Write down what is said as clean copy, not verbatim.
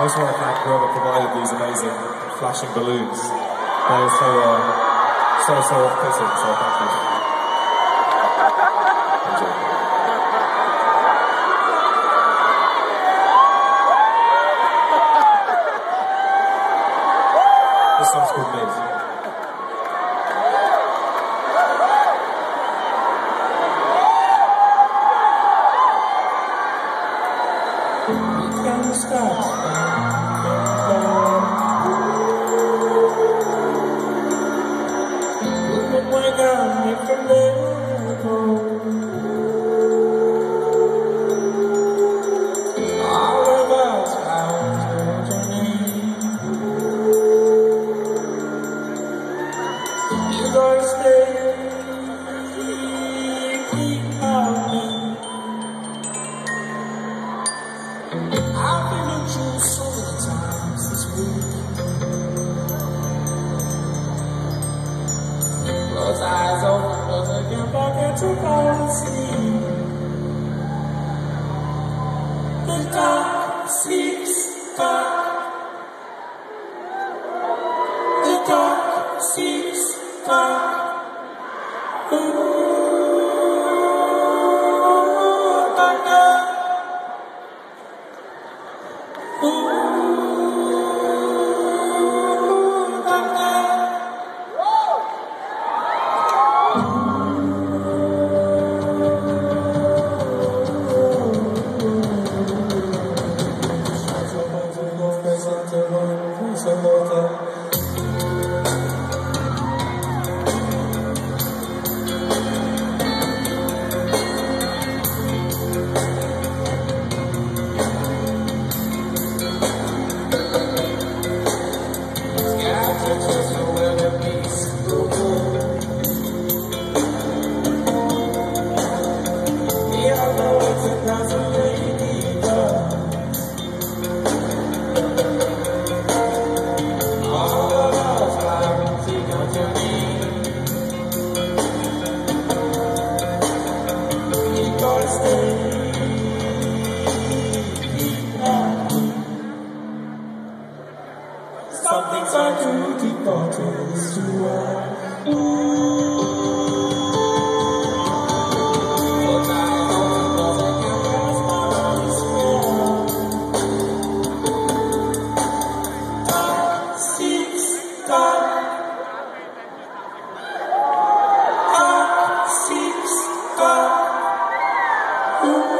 just want to thank whoever provided these amazing flashing balloons. They are so off-putting, so thank you. This song's called Miz. Can't stop. Look what I got me from there. All about how to me. You gotta stay on me. I've been in you so many times this week. Close eyes open, cause I get back into cold sleep. The dark sleeps dark. The dark sleeps dark. Ooh, thunder. Some things are too deep for us to Ooh.